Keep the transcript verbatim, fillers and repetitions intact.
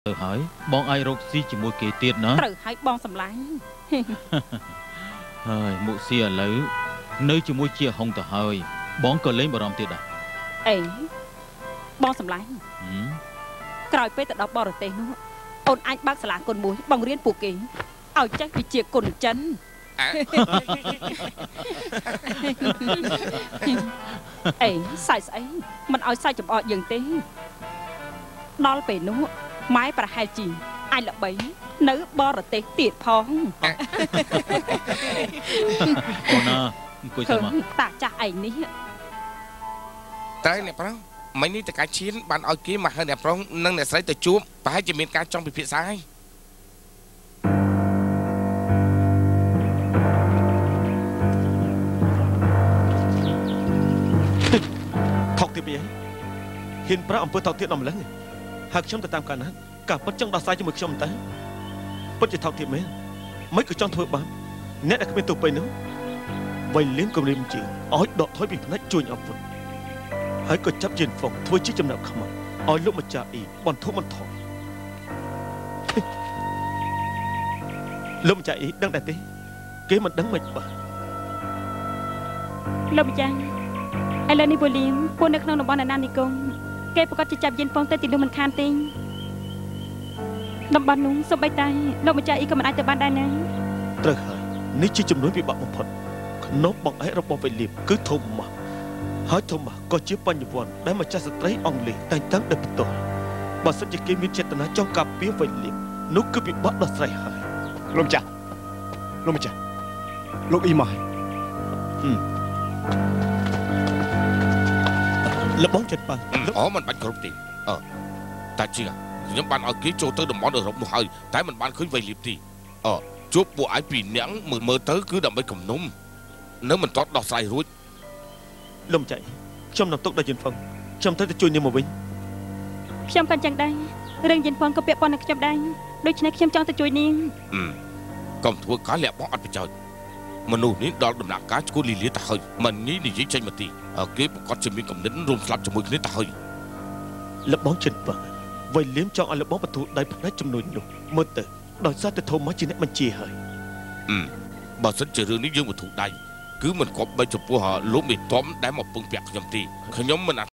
ទៅហើយបងអាចរកស៊ីជាមួយគេទៀតណាត្រូវហើយបងសម្លាញ់ហើយមុខស៊ីឥឡូវនៅជាមួយជាហុងទៅហើយបងក៏លេងបារម្ភទៀតដែរអេបងសម្លាញ់ក្រោយពេលទៅដល់បរទេសនោះអូនអាចបើកសាលាគុនមួយបង្រៀនពួកគេឲ្យចេះវិជ្ជាគុនចិនអេសាច់ស្អីមិនឲ្យសាច់ចំអកយើងទេដល់ពេលនោះម៉ែប្រហែលជាអាចល្បីនៅបរទេសទៀតផងអូនណាអង្គុយចាំតាចាស់ឯងនេះតែអ្នកប្រុសមិញនេះតកាឈៀនបានឲ្យគេមកហៅអ្នកប្រុសនិងអ្នកស្រីទៅជួបប្រហែលជាមានការចង់ពិភាក្សាហើយថោកទៀតពីហ៊ានប្រាអំពើថោកទៀតដល់ម្លឹងហើយខ្ញុំទៅតាមកាលណាការពិតចង់ដោះស្រាយជាមួយខ្ញុំតើពិតជាថោកទៀតមែនមិនក៏ចង់ធ្វើបាបអ្នកដែលគ្មានទោសពេញនោះវៃលៀងគំរាមជាឲ្យដកថយពីផ្នែកជួញអាវុធហើយក៏ចាប់ជើងហ្វុកធ្វើជាចំណាប់ខ្មៅឲ្យលោកម្ចាស់អ៊ីបន្ធូរបន្ថយលោកម្ចាស់អ៊ីដឹងដែរទេគេមិនដឹងមិនបាទលោកម្ចាស់ឥឡូវនេះវ៉ូលីមពួកនៅក្នុងតំបន់អាណានិគមគេប្រកាសជាចាប់យានហ្វុងទៅទីនោះមិនខានទេតំបន់នោះសូម្បីតែលោកម្ចាស់អ៊ីក៏មិនអាចទៅបានដែរណាត្រូវហើយនេះជាចំនួនពិបាកបំផុតក្នុងបងឯករបស់វ៉ៃលៀមគឺធំម៉ាស់ហើយធំម៉ាស់ក៏ជាបញ្ញវន្តដែលម្ចាស់ស្ត្រីអង់គ្លេសតែងតាំងដោយផ្ទាល់បើសិនជាគេមានចេតនាចង់ការពារវ៉ៃលៀមនោះគឺពិបាកដោះស្រាយហើយលោកម្ចាស់លោកម្ចាស់លោកអ៊ីម៉ាយលបងចិត្តប៉ាអូមិនបាច់គ្រប់ទេអឺតែជាខ្ញុំបានឲ្យគេចូលទៅតំបន់អឺរ៉ុបនោះហើយតែមិនបានឃើញវៃលៀបទេអឺជួបពួកឯងពីរនាក់មើលមើលទៅគឺដើម្បីគំនុំនៅមិនទាន់ដោះស្រាយរួចលំចៃខ្ញុំនឹងទុកដល់យិនហ្វឹងខ្ញុំត្រូវទៅជួយនាងមកវិញខ្ញុំក៏ចឹងដែររឿងយិនហ្វឹងក៏ពាក់ព័ន្ធនឹងខ្ញុំដែរដូច្នេះខ្ញុំចង់ទៅជួយនាងកុំធ្វើការលាក់បោះអត់ប្រយោជន៍មនុស្សនេះដល់ដំណាក់កាលឈួនលីលាទៅហើយមិនងាយនិយាយចេញមកទីគេប្រកាសជាមានកំណត់រួមស្លាប់ជាមួយគ្នាទៅហើយលបងចិនប៉ាវៃលៀមចង់ឲ្យលបងបទូដៃផ្នែកចំនួននោះមើលទៅដោយសារតែធំមកជាអ្នកបញ្ជាហើយបើសិនជារឿងនេះយើងបទូដៃគឺមិនគប់បីចំពោះលោកមេតំដែលមកពឹងពាក់ខ្ញុំទេខ្ញុំមិន